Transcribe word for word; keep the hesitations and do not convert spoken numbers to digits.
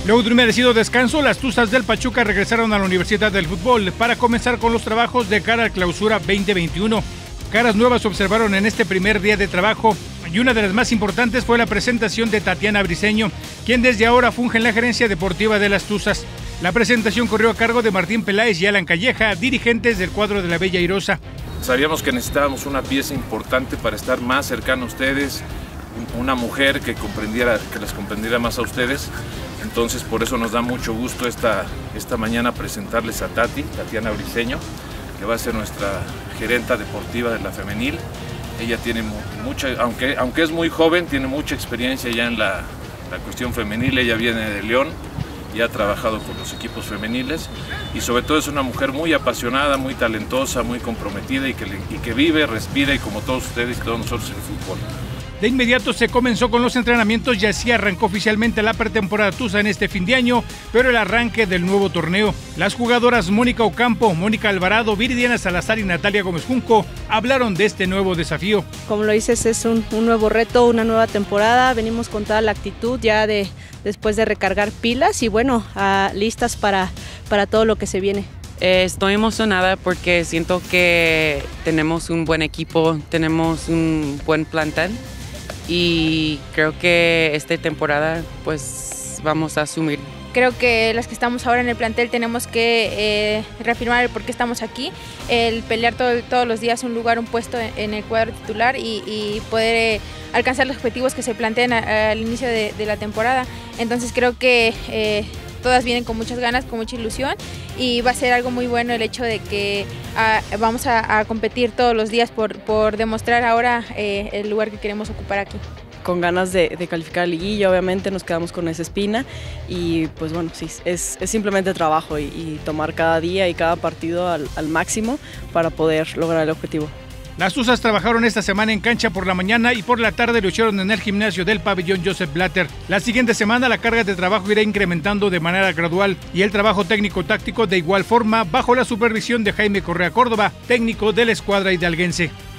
Luego de un merecido descanso, las Tuzas del Pachuca regresaron a la Universidad del Fútbol para comenzar con los trabajos de cara al Clausura veinte veintiuno. Caras nuevas se observaron en este primer día de trabajo y una de las más importantes fue la presentación de Tatiana Briceño, quien desde ahora funge en la gerencia deportiva de las Tuzas. La presentación corrió a cargo de Martín Peláez y Alan Calleja, dirigentes del cuadro de la Bella Airosa. Sabíamos que necesitábamos una pieza importante para estar más cercano a ustedes, una mujer que comprendiera, que les comprendiera más a ustedes. Entonces por eso nos da mucho gusto esta, esta mañana presentarles a Tati, Tatiana Briceño, que va a ser nuestra gerenta deportiva de la femenil. Ella tiene mucha, aunque, aunque es muy joven, tiene mucha experiencia ya en la, la cuestión femenil. Ella viene de León y ha trabajado con los equipos femeniles y sobre todo es una mujer muy apasionada, muy talentosa, muy comprometida y que, y que vive, respira y como todos ustedes y todos nosotros el fútbol. De inmediato se comenzó con los entrenamientos y así arrancó oficialmente la pretemporada Tuza en este fin de año, pero el arranque del nuevo torneo. Las jugadoras Mónica Ocampo, Mónica Alvarado, Viridiana Salazar y Natalia Gómez Junco hablaron de este nuevo desafío. Como lo dices, es un, un nuevo reto, una nueva temporada. Venimos con toda la actitud ya de después de recargar pilas y bueno, a, listas para, para todo lo que se viene. Eh, estoy emocionada porque siento que tenemos un buen equipo, tenemos un buen plantel. Y creo que esta temporada pues vamos a asumir. Creo que las que estamos ahora en el plantel tenemos que eh, reafirmar el por qué estamos aquí, el pelear todo, todos los días un lugar, un puesto en el cuadro titular y, y poder eh, alcanzar los objetivos que se plantean a, al inicio de, de la temporada. Entonces creo que eh, todas vienen con muchas ganas, con mucha ilusión y va a ser algo muy bueno el hecho de que ah, vamos a, a competir todos los días por, por demostrar ahora eh, el lugar que queremos ocupar aquí. Con ganas de, de calificar a liguilla, obviamente nos quedamos con esa espina y pues bueno, sí, es, es simplemente trabajo y, y tomar cada día y cada partido al, al máximo para poder lograr el objetivo. Las Tuzas trabajaron esta semana en cancha por la mañana y por la tarde lucharon en el gimnasio del pabellón Joseph Blatter. La siguiente semana la carga de trabajo irá incrementando de manera gradual y el trabajo técnico-táctico de igual forma bajo la supervisión de Jaime Correa Córdoba, técnico de la escuadra hidalguense.